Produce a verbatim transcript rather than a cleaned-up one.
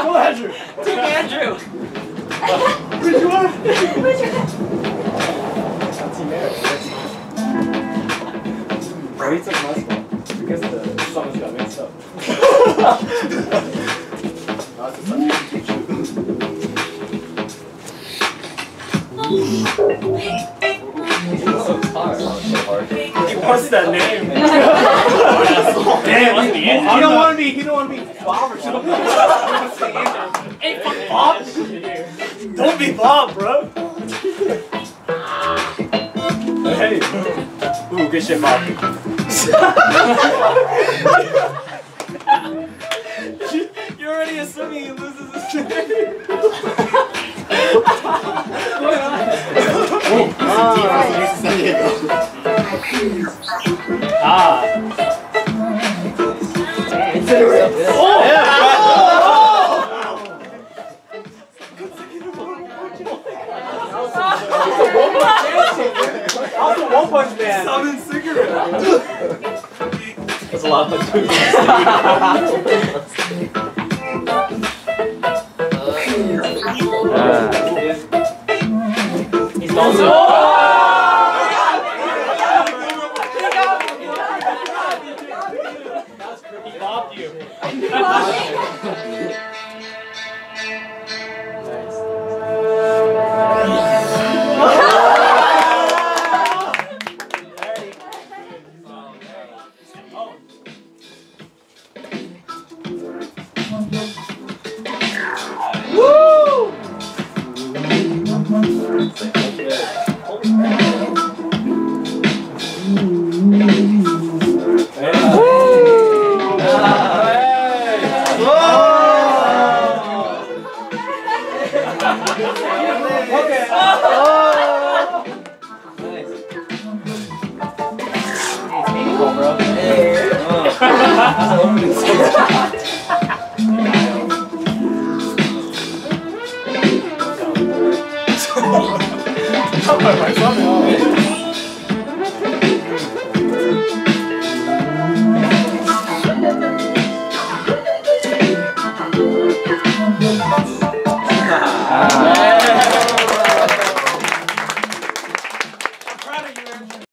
Go Andrew. Take Andrew. Which one? Which one? That's Team Eric. Oh, he took my spot. I guess the songs got mixed up. That's a subject teacher. He wants that name. Damn, he, he don't want to be. He don't want to be Bob or something. Hey, fuck Bob. Don't be Bob, bro. Hey. Ooh, good shit, Bob. You're already assuming he loses his name. Ah. Incinerate. Oh! Yeah. Also, One Punch Man. Summon cigarette. That's a lot of fun. He's also. He bopped you. Oh,